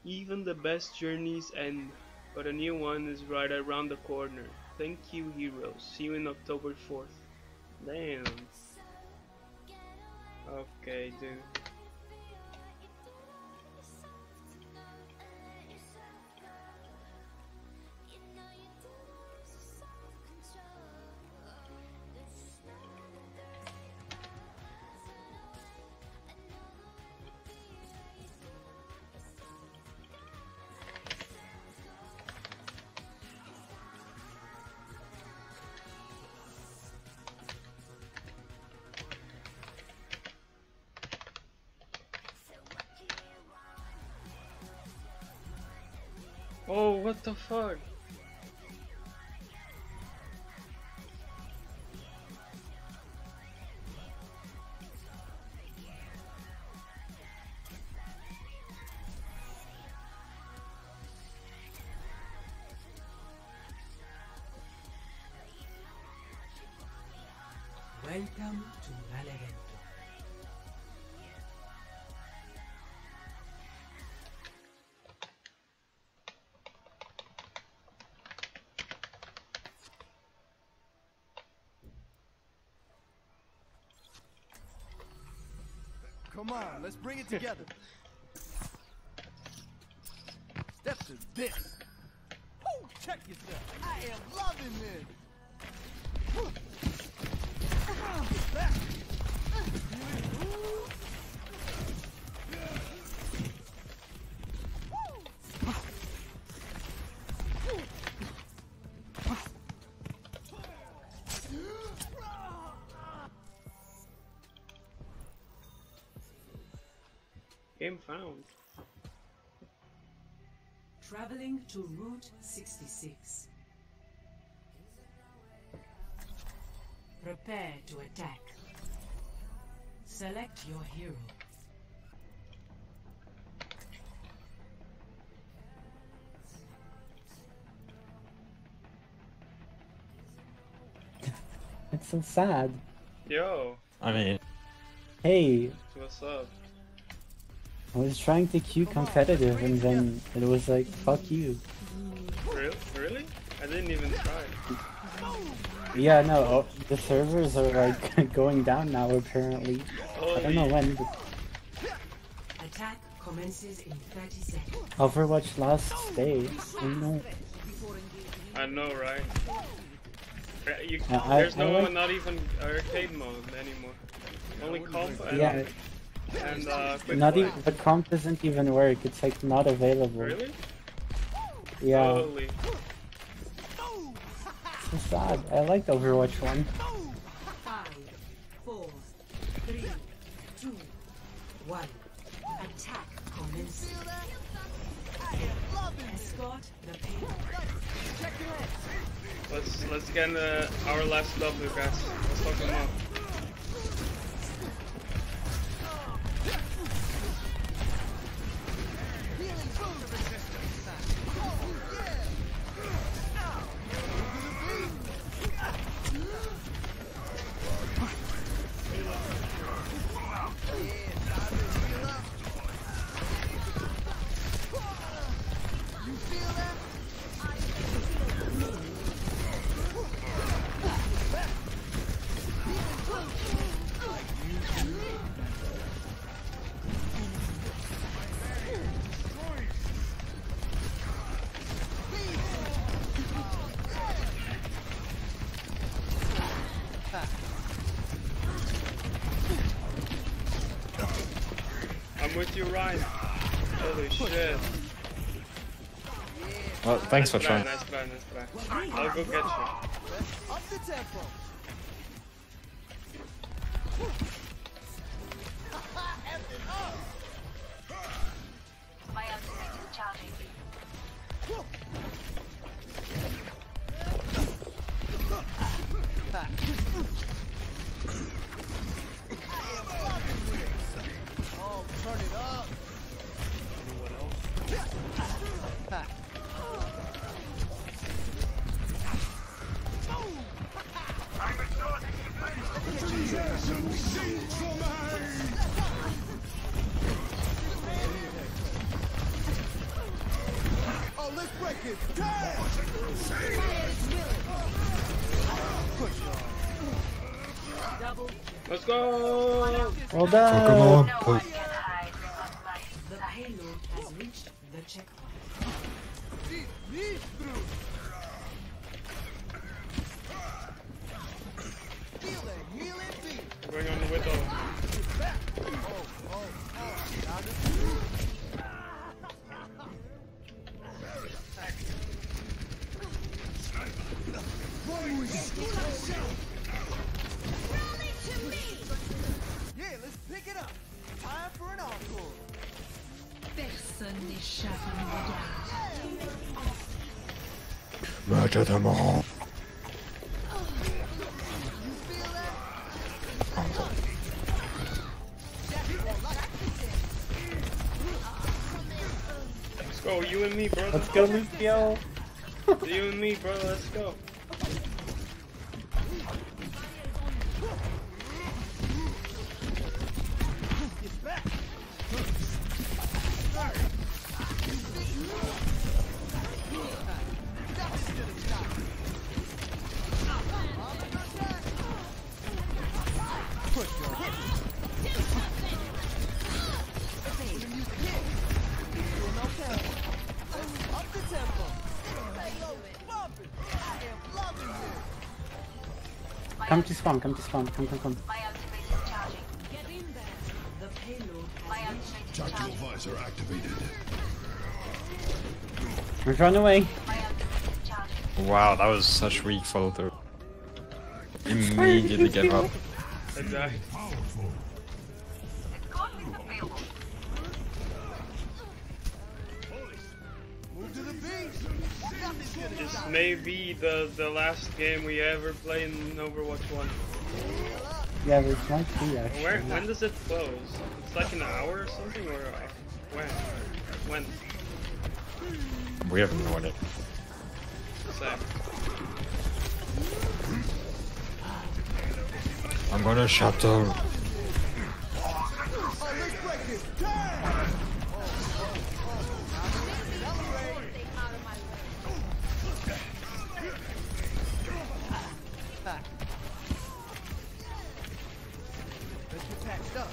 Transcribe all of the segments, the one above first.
Even the best journeys end, but a new one is right around the corner. Thank you, heroes. See you in October 4th. Damn. Okay, dude. Oh, what the fuck? Welcome to Malevento. Come on, let's bring it together. Step to this. Oh, check yourself. I am loving this. Back. Game found. Traveling to Route 66. Prepare to attack. Select your hero. It's so sad. Yo, I mean, Hey, what's up? I was trying to queue competitive and then it was like, fuck you. Really? I didn't even try. Yeah, no, the servers are like going down now apparently. I don't know when. But Attack commences in 30 seconds. Overwatch last day. I know. I know, right? I There's no, like- not even arcade mode anymore. Only comp and, Yeah, quick not play. even the comp doesn't even work. It's like not available. Really? Yeah, Holy. it's so sad. I liked Overwatch 1. 5, 4, 3, 2, 1. Attack commences. Escort the payload. Let's get our last W, guys. Let's fuck them up. I'm with you, Ryan. Holy shit. well, thanks for trying. Nice plan. I'll go get you. Up the tempo. My ultimate is charging. Oh, turn it up. record! Push on. Let's go! Well done. No one can hide from my The sight. payload has reached the checkpoint. Lead through. Feel that healing beat. Going on the Widow. Now this yeah, let's pick it up. Time for an encore. Personne n'échappe à mon regard. Murder them all. Let's go, you and me, bro. Let's go, Lucio. You and me, bro. Let's go. Up the tempo. Bump it. I am loving this. Come to spawn, come to spawn, come. My ultimate is charging. Get in there. The payload My has ultimate is Tactical charging. visor activated. Let's run away. My ultimate is charging. Wow, that was such weak follow through. Immediately gave up. Exactly. God with the field. Move to the beat. Nothing's gonna This stop. may be the last game we ever play in Overwatch 1. Yeah, this might be actually. When does it close? It's like an hour or something, or when? When? We have no idea. Same. I'm gonna shatter. Oh, let's break this. Turn. Let's get patched up.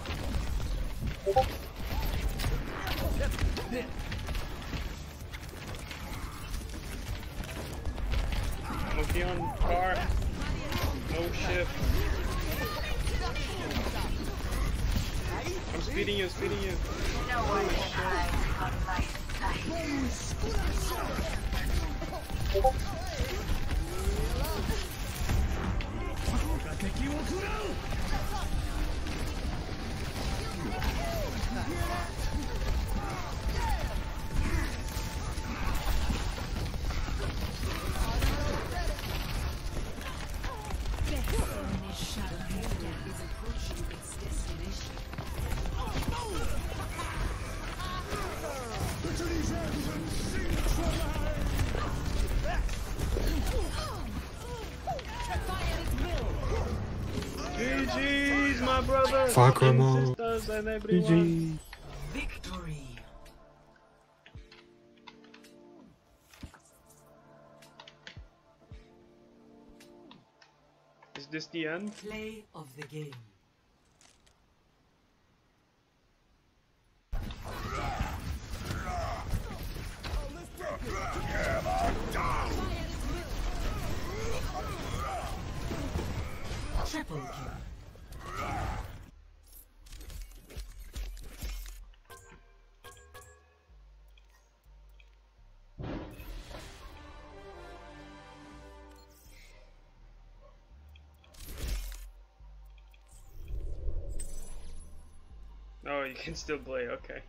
This. Monkey on car. No shift. I'm speeding you, speeding you. No one can hide from my sight. is approaching its destination. GG's, my brother. Fuck 'em all. Sisters and everyone. GG. Victory. Is this the end? Play of the game. Triple kill. Oh, you can still play, okay.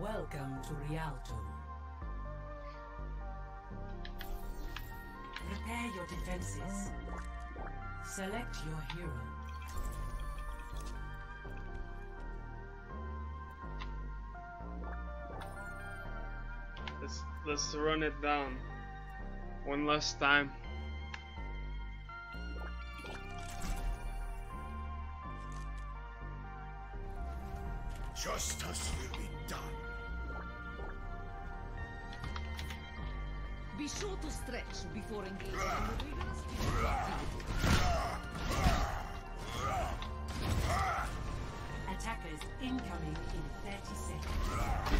Welcome to Rialto. Prepare your defenses. Select your hero. Let's run it down one last time. Justice will be done. Be sure to stretch before engaging in the Attackers incoming in 30 seconds.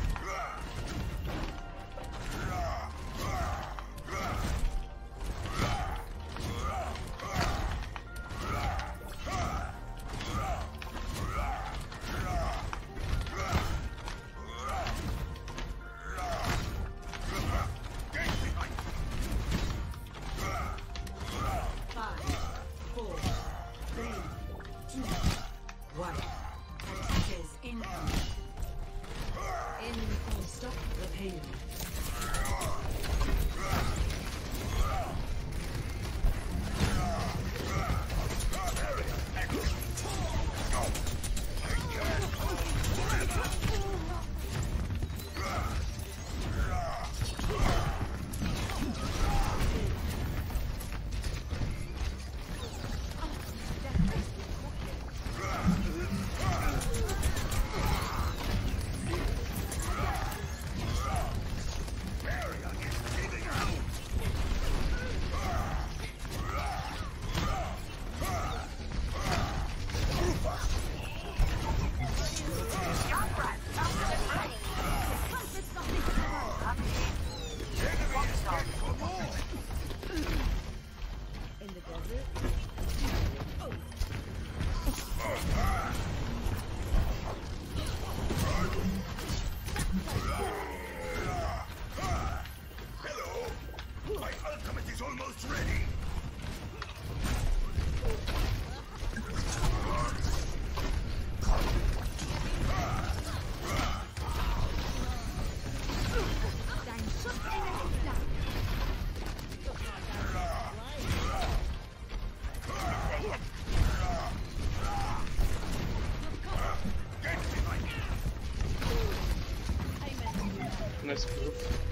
Nice move.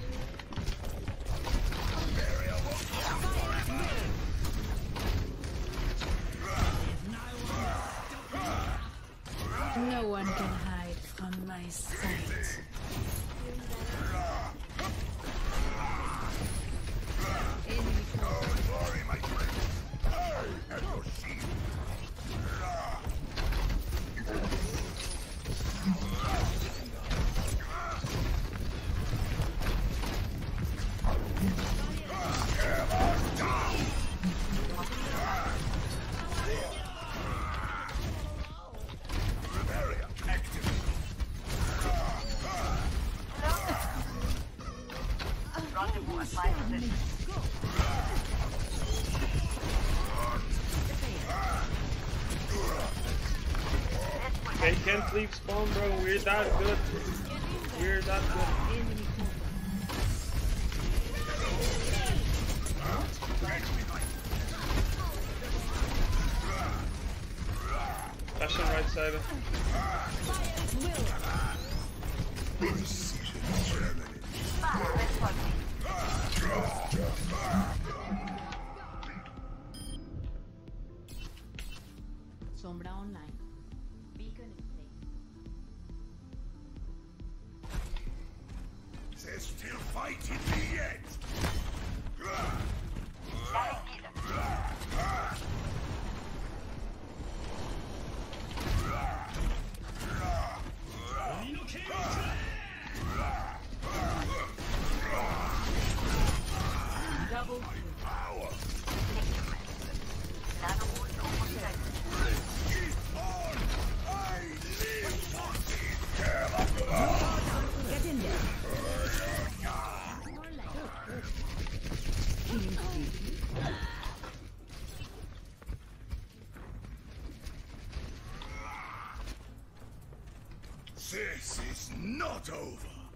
No one can hide from my sight. They can't leave spawn, bro. We're that good. We're that good. Flashing right side. Sombra online. Beacon in place. There's still fight in me yet. Double Power. Get in there. This is not over.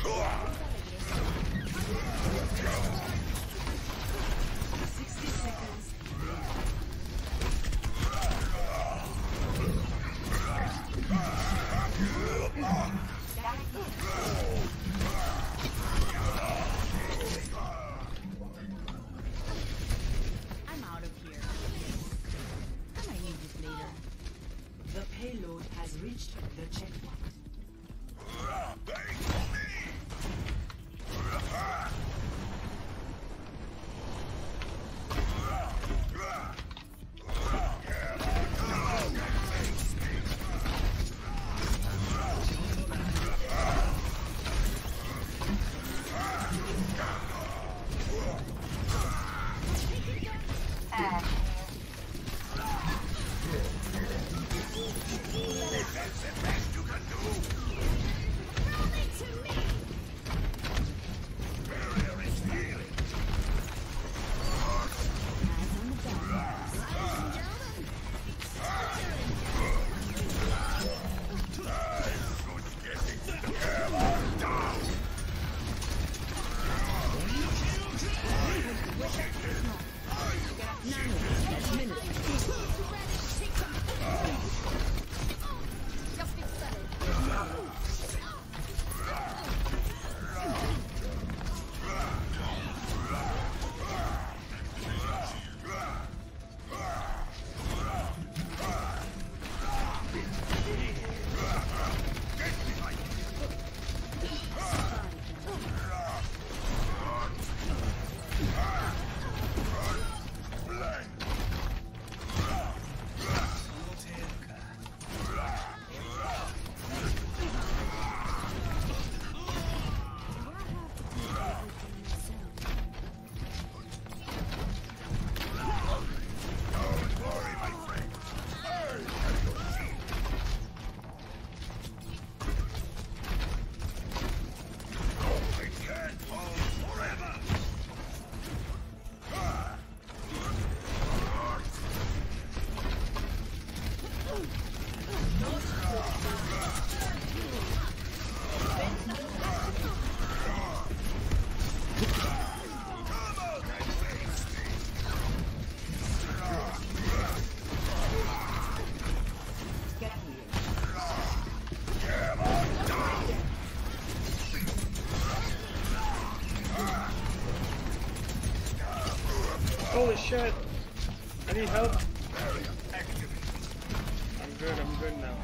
I'm out of here. I might need this later. The payload has reached the checkpoint. Holy shit! I need help. I'm good now.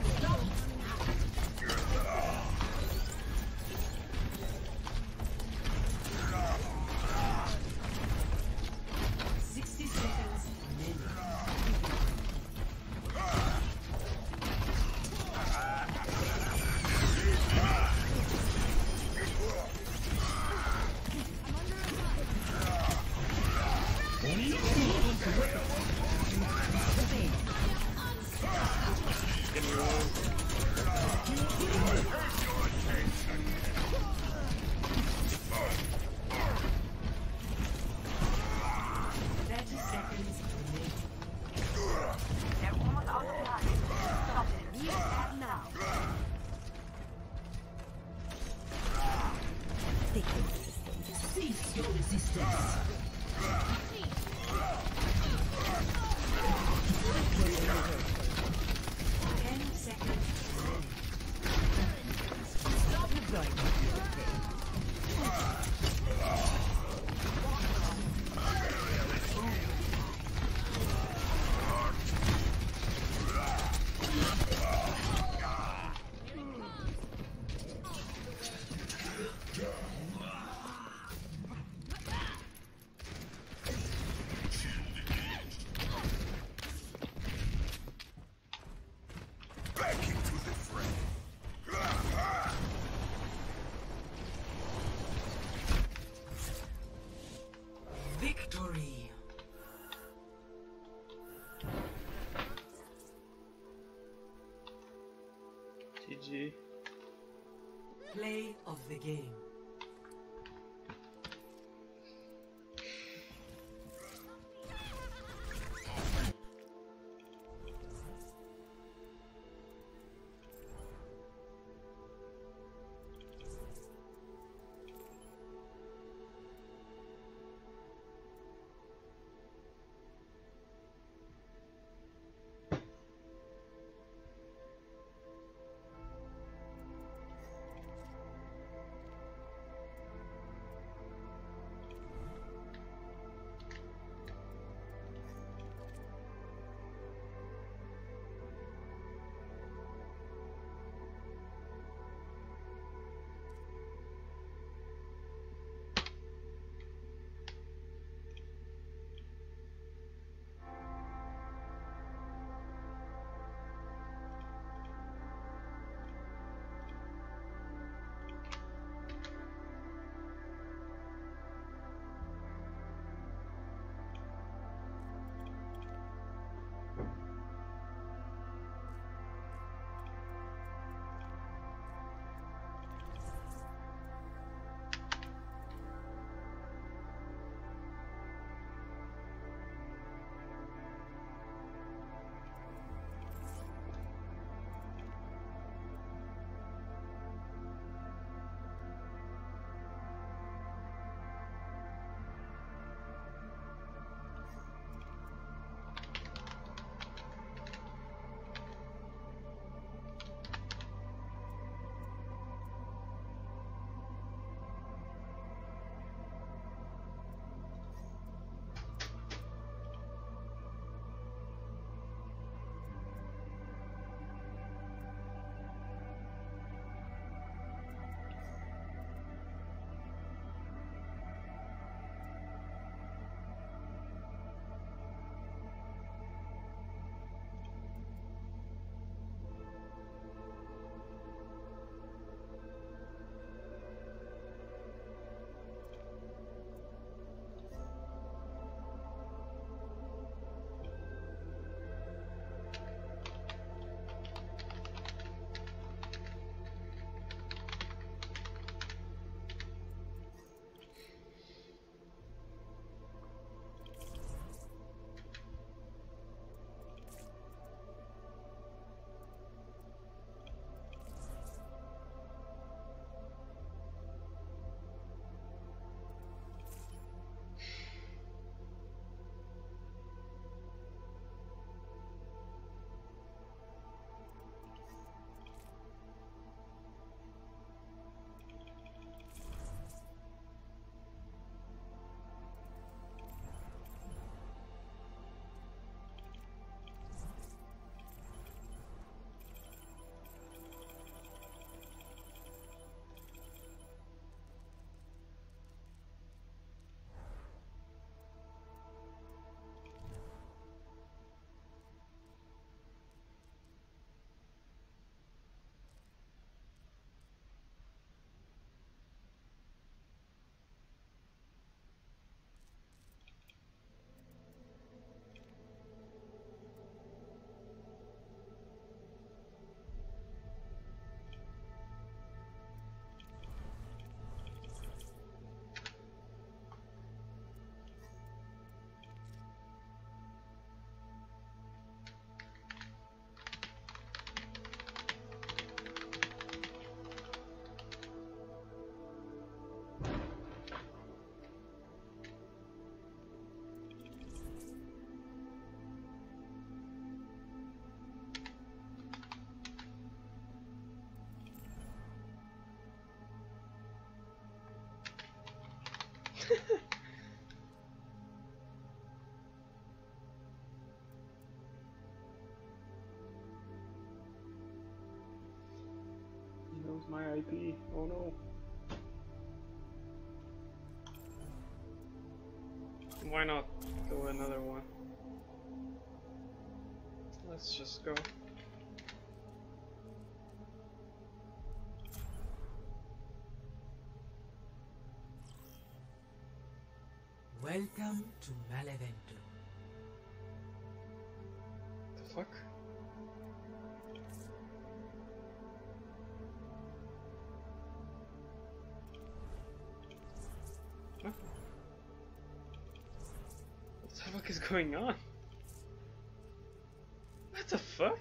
Victory. GG. Play of the game. my IP. Oh no. Why not go another one? Let's just go. Welcome to Malevento. The fuck? Huh? What the fuck is going on? What the fuck?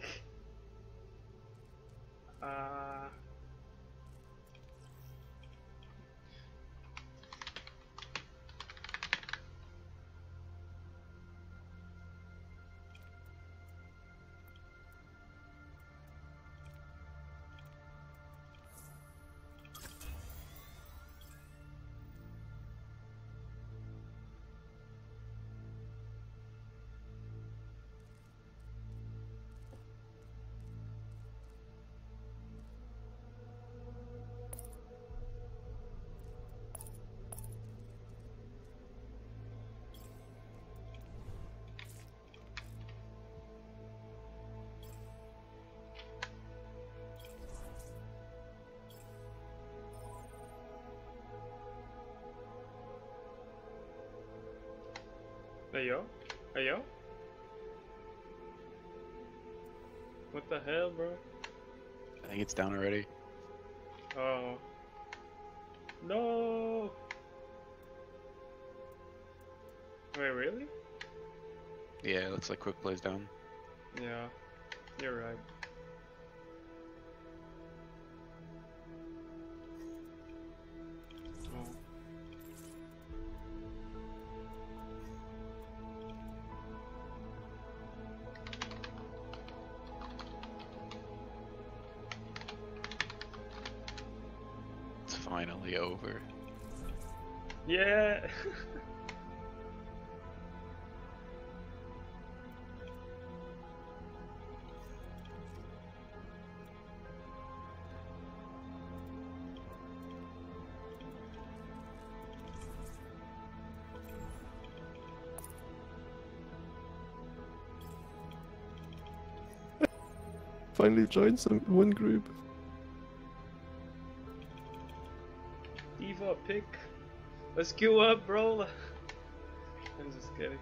Hey yo? Hey yo? What the hell, bro? I think it's down already. Oh. No! Wait, really? Yeah, it looks like quick play's down. Yeah, you're right. Oh. It's finally over. Yeah! Finally joined one group. Diva pick. Let's queue up, bro. I'm just kidding.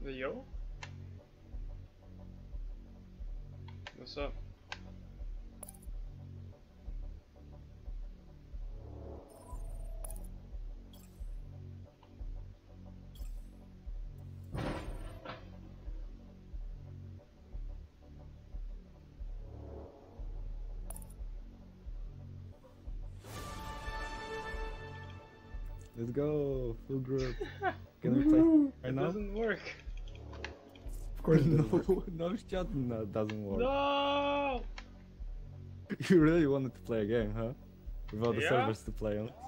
Yo? What's up? Let's go, full group. Can we play right It now? doesn't work. Of course, no shot, no, doesn't work. No! You really wanted to play a game, huh? Without the Yeah. servers to play on.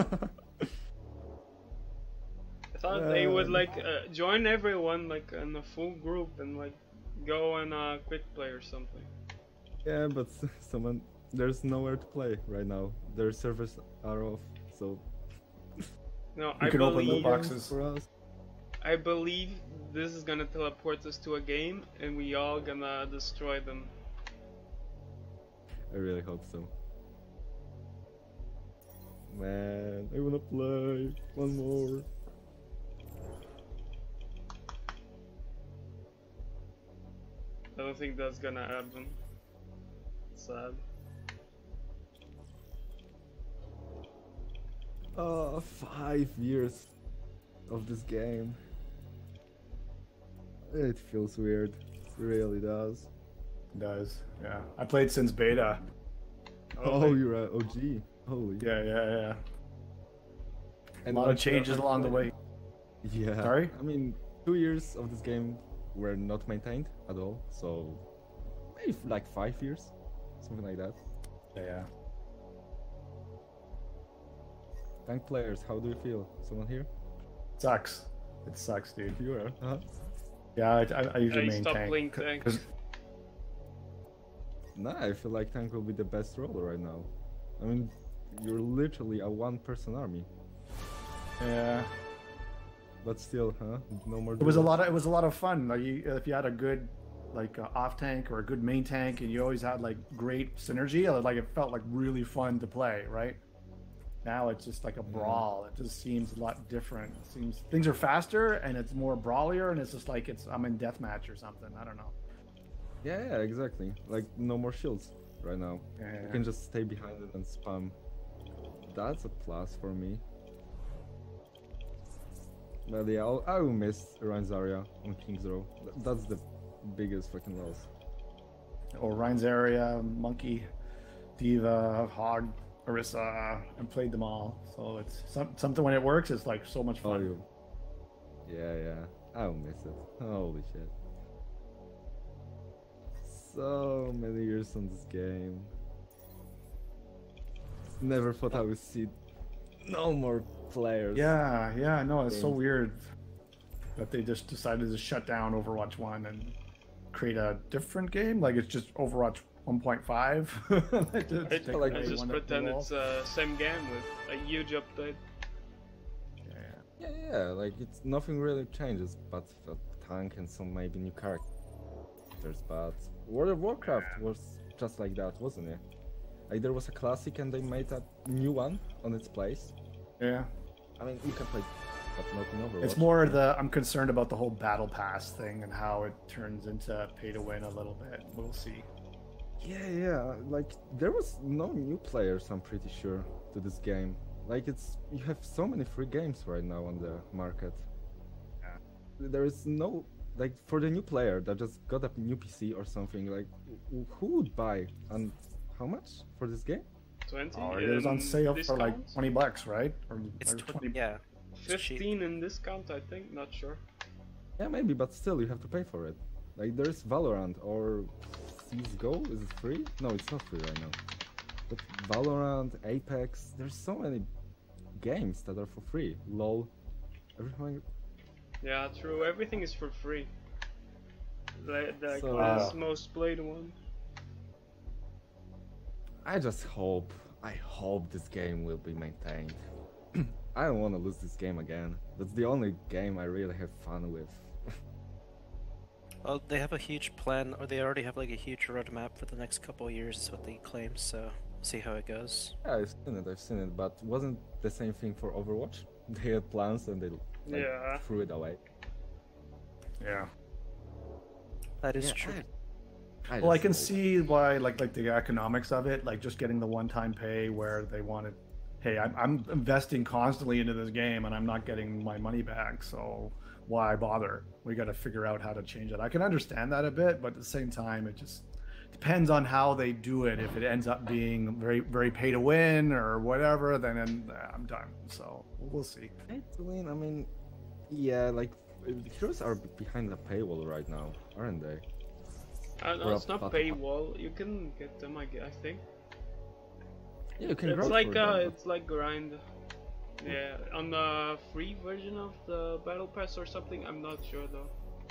I thought they would like join everyone like in a full group and like go on a quick play or something. Yeah, but there's nowhere to play right now. Their servers are off, so. No, You can open the boxes. For us. I believe this is gonna teleport us to a game and we all gonna destroy them. I really hope so. Man, I wanna play one more. I don't think that's gonna happen. Sad. 5 years of this game. It feels weird. It really does. It does, yeah. I played since beta. Oh, you're a OG. Holy. Yeah. And A lot of changes along the way. Yeah. Sorry? I mean, 2 years of this game were not maintained at all, so maybe like 5 years, something like that. Yeah. Tank players, how do you feel? Someone here? Sucks. It sucks, dude. You are? Huh? Yeah, I usually I main stopped tank. playing tank. 'cause- Nah, I feel like tank will be the best role right now. I mean, you're literally a one-person army. Yeah. But still, huh? No more. It was a lot of fun. Like if you had a good like off tank or a good main tank, and you always had like great synergy, like it felt like really fun to play, right? Now it's just like a brawl. It just seems a lot different. It seems things are faster and it's more brawlier, and it's just like I'm in deathmatch or something. I don't know. Yeah, exactly. Like no more shields right now. Yeah. You can just stay behind it and spam. That's a plus for me. But yeah, I will miss Ryan's area on King's Row. That's the biggest fucking loss. Or Ryan's area, Monkey, Diva, Hog, Orisa, and played them all. So it's something when it works. It's like so much fun. Yeah. I will miss it. Holy shit. So many years on this game. Never thought I would see no more players. Yeah, no, it's so weird that they just decided to shut down Overwatch 1 and create a different game. Like it's just Overwatch 1.5. I just pretend it's same game with a huge update. Yeah, like it's nothing really changes, but a tank and some maybe new characters. But World of Warcraft was just like that, wasn't it? Like there was a classic and they made a new one on its place. Yeah. I mean, you can play, but not in Overwatch. It's more I'm concerned about the whole battle pass thing and how it turns into pay to win a little bit. We'll see. Yeah, like there was no new players, I'm pretty sure, to this game. Like you have so many free games right now on the market. Yeah. There is no, like for the new player that just got a new PC or something, like who would buy and how much for this game? 20. Oh, it was on sale for like $20, right? Or It's or 20. Yeah. 15 in discount, I think. Not sure. Yeah, maybe, but still you have to pay for it. Like there's Valorant or CSGO. Is it free? No, it's not free right now. But Valorant, Apex, there's so many games that are for free. LOL, everything. Yeah, true. Everything is for free. The So, most played one. I hope this game will be maintained. I don't want to lose this game again. That's the only game I really have fun with. Well, they have a huge plan, or they already have like a huge roadmap for the next couple of years, is what they claim, so see how it goes. Yeah, I've seen it, but wasn't the same thing for Overwatch? They had plans and they threw it away. Yeah. That is true. Well, I can see why, like the economics of it, like just getting the one-time pay where they wanted, hey, I'm investing constantly into this game and I'm not getting my money back, so why bother? We got to figure out how to change it. I can understand that a bit, but at the same time, it just depends on how they do it. If it ends up being very, very pay to win or whatever, then I'm done. So we'll see. Pay to win, I mean, yeah, like heroes are behind the paywall right now, aren't they? No, it's not paywall. You can get them, I think. Yeah, you can. It's like it's like grind. Yeah, on the free version of the battle pass or something. I'm not sure though.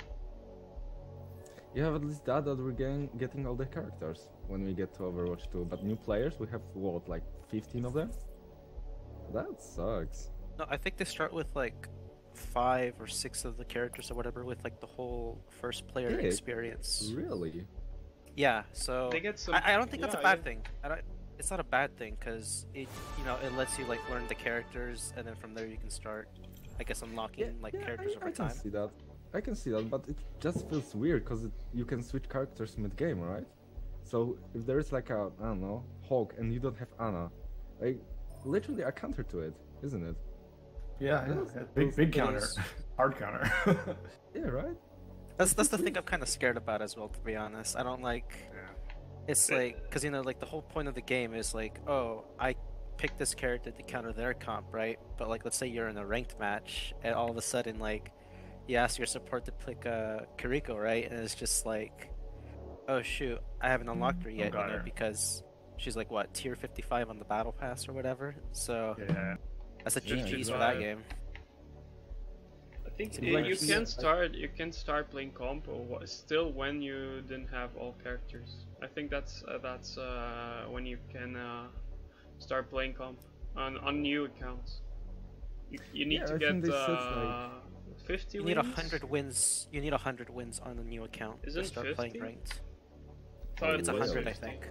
You have at least that we're getting all the characters when we get to Overwatch 2. But new players, we have what, like 15 of them? That sucks. No, I think they start with like 5 or 6 of the characters or whatever with like the whole first player experience. Really? Yeah. So they get some... I don't think that's a bad thing. It's not a bad thing because it it lets you like learn the characters and then from there you can start, I guess, unlocking characters over time. I can see that. I can see that, but it just feels weird because you can switch characters mid-game, right? So if there is like a, I don't know, Hawk and you don't have Ana, like literally a counter to it, isn't it? Yeah, big counter, hard counter. Yeah, right. That's the thing I'm kind of scared about as well, to be honest. I don't like. Yeah. It's like because like the whole point of the game is like, oh, I picked this character to counter their comp, right? But like, let's say you're in a ranked match, and all of a sudden, like, you ask your support to pick Kiriko, right? And it's just like, oh shoot, I haven't unlocked her yet, because she's like what, tier 55 on the battle pass or whatever. So yeah. That's a GG's for that game. I think you can start playing compo still when you didn't have all characters. I think that's when you can start playing comp on new accounts. You need to get 50 you wins? need 100 wins. You need 100 wins on a new account to start 50? playing ranked. It's 100, I think.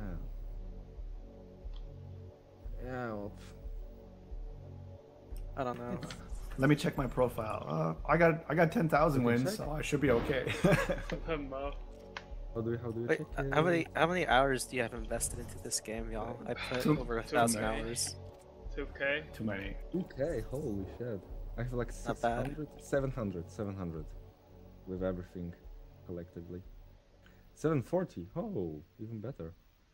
Yeah. Well, I don't know. Let me check my profile. I got 10,000 wins, so I should be okay. How do we Wait, check? how many hours do you have invested into this game, y'all? I put over 1,000 hours. 2K? Too many. 2K, holy shit. I have like 600, 700 with everything collectively. 740, oh, even better.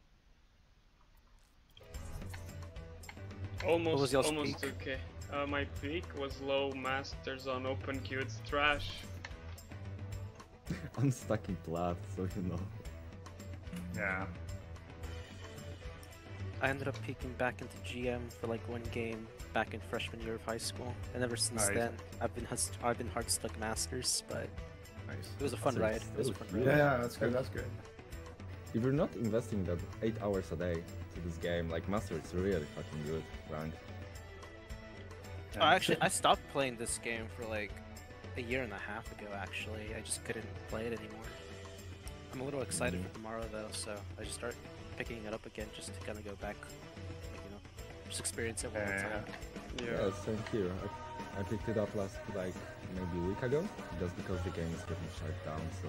Almost 2K. My peak was low masters on open queue. It's trash. I'm stuck in plat, so you know. Yeah. I ended up peeking back into GM for like one game back in freshman year of high school, and ever since then I've been hard stuck masters, but it was a fun ride. It was a fun ride. Yeah, that's good. That's good. If you're not investing that 8 hours a day to this game, like master, it's really fucking good rank. Oh, actually, I stopped playing this game for like a year and a half ago. Actually, I just couldn't play it anymore. I'm a little excited for tomorrow though, so I just start picking it up again just to kind of go back, like, just experience it one more time. Yeah, same here. I picked it up last, like, maybe a week ago, just because the game is getting shut down, so...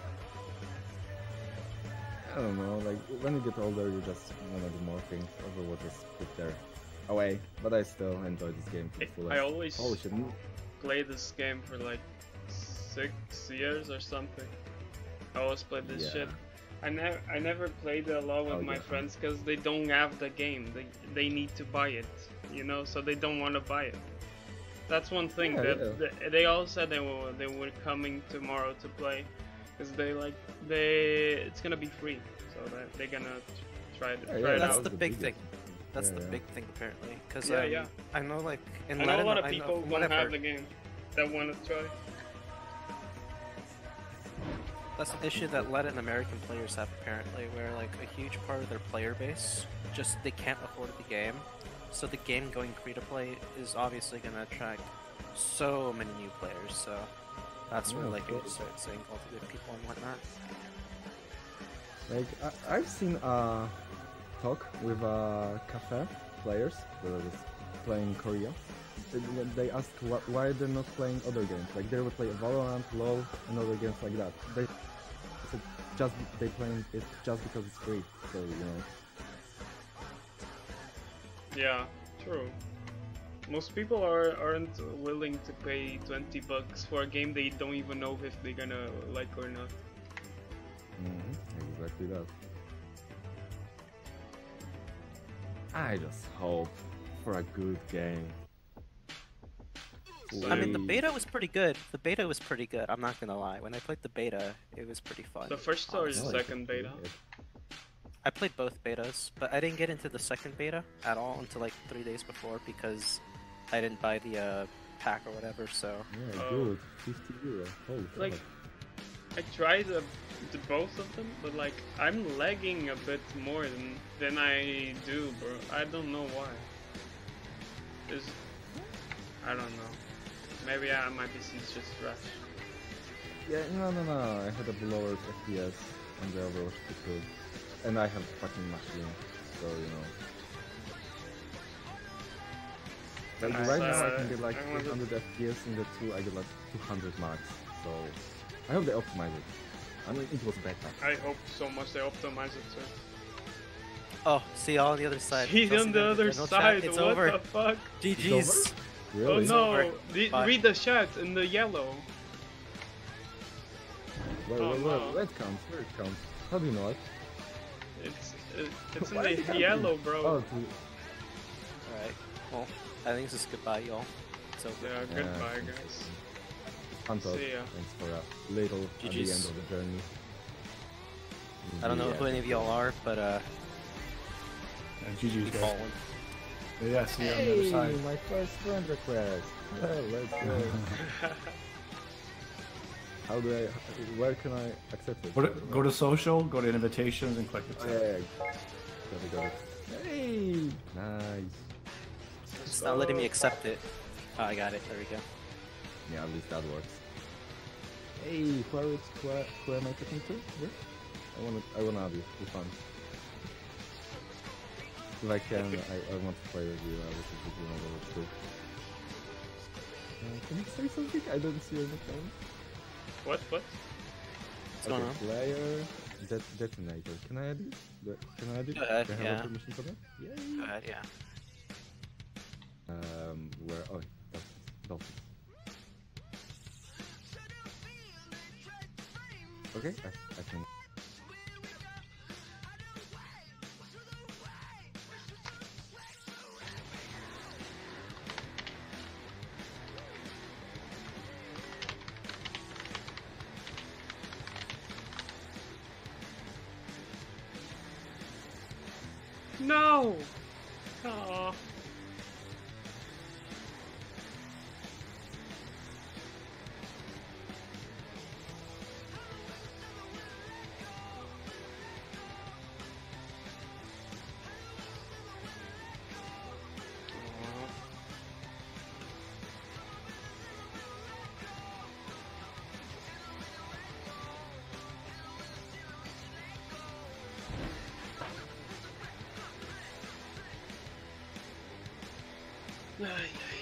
I don't know, like, when you get older, you just wanna do more things. Overwatch is put there away, but I still enjoy this game to the fullest. I always play this game for like 6 years or something. I always play this shit. I never played it a lot with my friends because they don't have the game. They need to buy it, so they don't want to buy it. That's one thing they all said they were coming tomorrow to play, because it's gonna be free, so they're gonna try it out. That's the big thing. That's the big thing apparently, because I know like I know a lot of people don't have the game that want to try. That's an issue that Latin American players have apparently, where like a huge part of their player base they can't afford the game, so the game going free to play is obviously going to attract so many new players. So that's where like you start seeing all the good people and whatnot. Like I've seen talk with cafe players, playing Korea. They asked why they're not playing other games. Like they would play Valorant, LoL, and other games like that. They said they playing it just because it's free. So you know. Yeah, true. Most people aren't willing to pay $20 for a game they don't even know if they're gonna like or not. Exactly that. I just hope for a good game. I mean, the beta was pretty good. The beta was pretty good. I'm not gonna lie. When I played the beta, it was pretty fun. The first or the second beta? I played both betas, but I didn't get into the second beta at all until like 3 days before because I didn't buy the pack or whatever. So yeah, good. €50. Holy like, fuck. I tried both of them, but like I'm lagging a bit more than I do, bro. I don't know why. I don't know. Maybe my PC is just trash. Yeah, no. I had a lower FPS on the Overwatch 2, and I have fucking machine, so you know. Like right now I can get like 300 FPS in the 2, I get like 200 max, so I hope they optimize it. I mean, it was better. I hope so much they optimize it too. Oh, see y'all on the other side. See on the other side, it's what over. the fuck? GG's. Really? Oh no, read the chat in the yellow. Where it counts, where it counts. How do you know it? It's in the yellow, bro. Oh, alright, well, I think this is goodbye, y'all. It's over. Yeah, goodbye, guys. Untold. See ya. Thanks for a little at the end of the journey. I don't know who any of y'all are, but GG's guys. Fallen. Yeah, see you on the other side. My first friend request. Well, let's go. How do where can I accept it? Go to social, go to invitations, and click it. Yeah, got it. Hey, nice. It's not letting me accept it. Oh, I got it. There we go. Yeah, at least that works. Hey, who am I talking to? Where? I wanna have you. It's fun. If I can, I want to play with you. I was thinking Overwatch too. Can you say something? I don't see anything. What? What's going on? Player, detonator. Can I add it? Can I add it? Go ahead, Can I have permission for that? Yay! Go ahead, yeah. Where? Oh, Dolphins. Okay, I can. No! Aww. Ay, ay.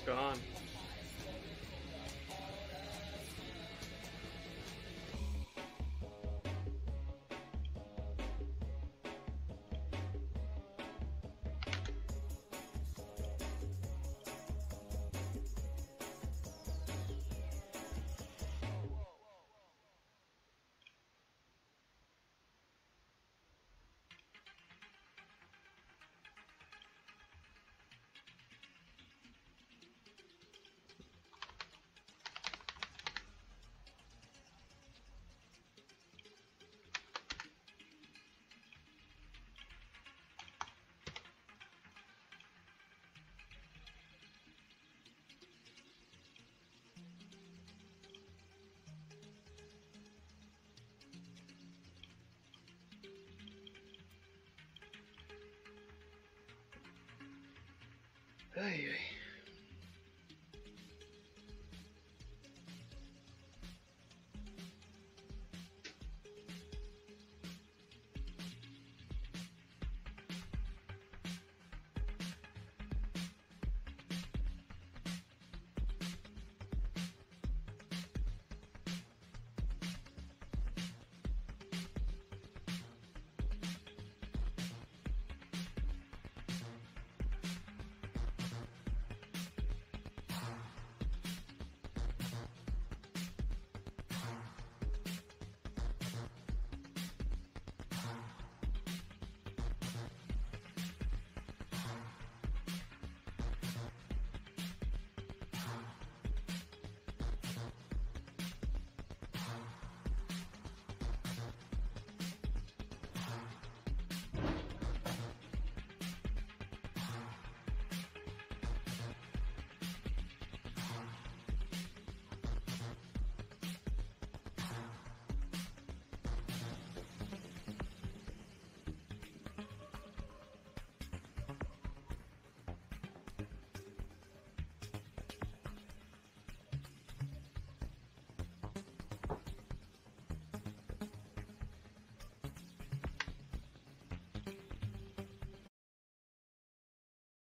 gone. Ay, ay.